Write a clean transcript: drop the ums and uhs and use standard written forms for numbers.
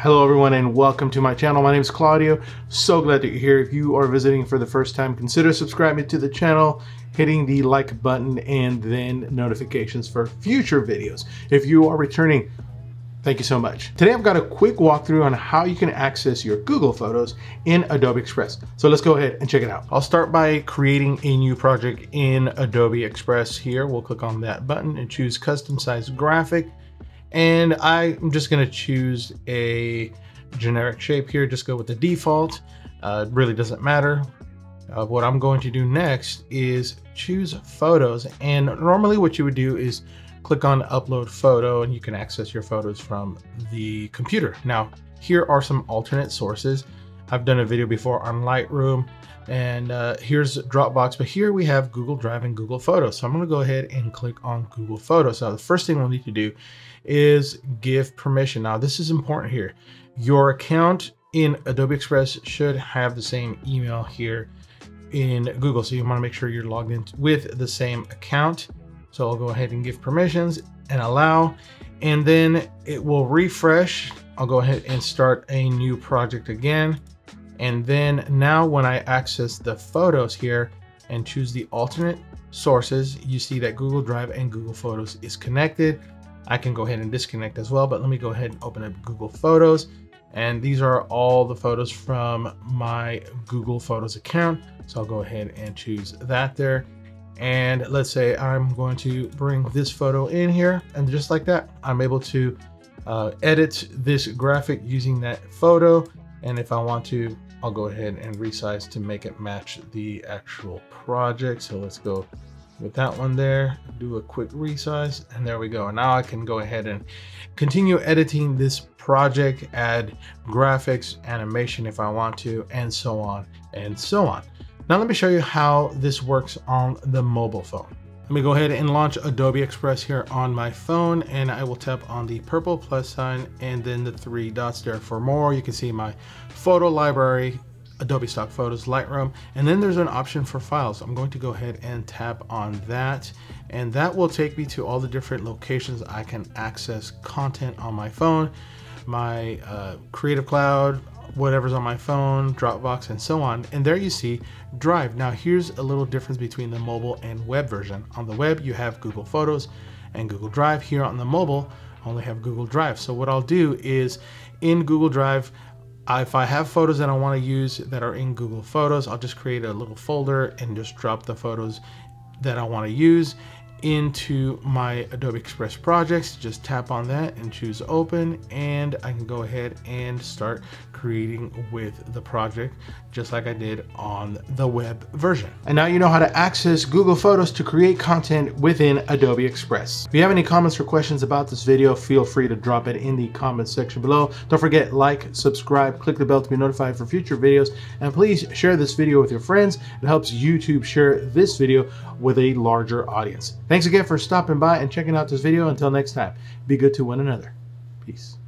Hello everyone and welcome to my channel. My name is Claudio. So glad that you're here. If you are visiting for the first time, consider subscribing to the channel, hitting the like button, and then notifications for future videos. If you are returning, thank you so much. Today I've got a quick walkthrough on how you can access your Google Photos in Adobe Express. So let's go ahead and check it out. I'll start by creating a new project in Adobe Express here. We'll click on that button and choose custom size graphic. And I'm just gonna choose a generic shape here, just go with the default. It really doesn't matter. What I'm going to do next is choose photos. And normally what you would do is click on upload photo and you can access your photos from the computer. Now, here are some alternate sources. I've done a video before on Lightroom and here's Dropbox, but here we have Google Drive and Google Photos. So I'm gonna go ahead and click on Google Photos. So the first thing we'll need to do is give permission. Now this is important here. Your account in Adobe Express should have the same email here in Google. So you wanna make sure you're logged in with the same account. So I'll go ahead and give permissions and allow, and then it will refresh. I'll go ahead and start a new project again. And then now when I access the photos here and choose the alternate sources, you see that Google Drive and Google Photos is connected. I can go ahead and disconnect as well, but let me go ahead and open up Google Photos. And these are all the photos from my Google Photos account. So I'll go ahead and choose that there. And let's say I'm going to bring this photo in here, and just like that, I'm able to edit this graphic using that photo. And if I want to, I'll go ahead and resize to make it match the actual project. So let's go with that one there, do a quick resize, and there we go. Now I can go ahead and continue editing this project, add graphics, animation if I want to, and so on and so on. Now let me show you how this works on the mobile phone. Let me go ahead and launch Adobe Express here on my phone, and I will tap on the purple plus sign and then the three dots there for more. You can see my photo library, Adobe Stock Photos, Lightroom, and then there's an option for files. I'm going to go ahead and tap on that, and that will take me to all the different locations I can access content on my phone, my Creative Cloud, whatever's on my phone, Dropbox, and so on. And there you see Drive. Now here's a little difference between the mobile and web version. On the web, you have Google Photos and Google Drive. Here on the mobile, I only have Google Drive. So what I'll do is in Google Drive, if I have photos that I want to use that are in Google Photos, I'll just create a little folder and just drop the photos that I want to use into my Adobe Express projects. Just tap on that and choose open, and I can go ahead and start creating with the project just like I did on the web version. And now you know how to access Google Photos to create content within Adobe Express. If you have any comments or questions about this video, feel free to drop it in the comments section below. Don't forget, like, subscribe, click the bell to be notified for future videos, and please share this video with your friends. It helps YouTube share this video with a larger audience. Thanks again for stopping by and checking out this video. Until next time, be good to one another. Peace.